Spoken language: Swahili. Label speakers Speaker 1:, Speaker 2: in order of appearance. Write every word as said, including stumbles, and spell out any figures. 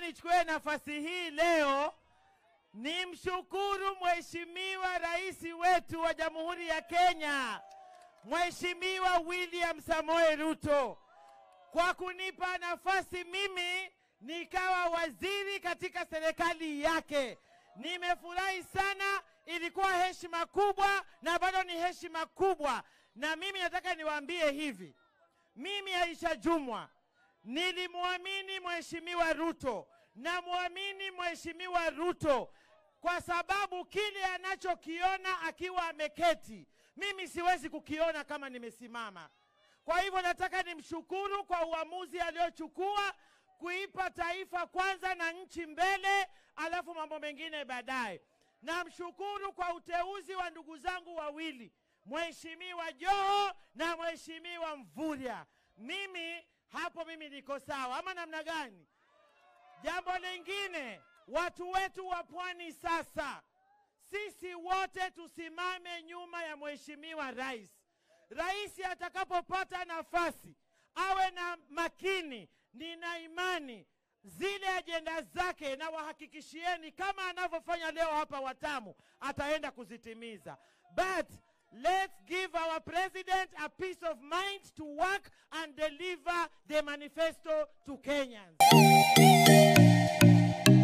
Speaker 1: nichukue nafasi hii leo nimshukuru Mheshimiwa Rais wetu wa Jamhuri ya Kenya, Mheshimiwa William Samoei Ruto, kwa kunipa nafasi mimi nikawa waziri katika serikali yake. Nimefurahi sana, ilikuwa heshima kubwa na bado ni heshima kubwa. Na mimi nataka niwaambie hivi, mimi Aisha Jumwa nilimwamini Mheshimiwa Ruto na muamini Mheshimiwa Ruto kwa sababu kile anachokiona akiwa ameketi mimi siwezi kukiona kama nimesimama. Kwa hivyo nataka nimshukuru kwa uamuzi aliochukua kuipa taifa kwanza na nchi mbele, alafu mambo mengine baadaye. Namshukuru kwa uteuzi wa ndugu zangu wawili, Mheshimiwa Joho na Mheshimiwa Mvurya. Mimi hapo mimi niko sawa, ama namna gani? Jambo lingine, watu wetu wa Pwani sasa, sisi wote tusimame nyuma ya Mheshimiwa Rais. Rais atakapopata nafasi awe na makini. Nina imani zile ajenda zake na wahakikishieni kama anavyofanya leo hapa Watamu ataenda kuzitimiza. But let's give our president a peace of mind to work and deliver the manifesto to Kenyans.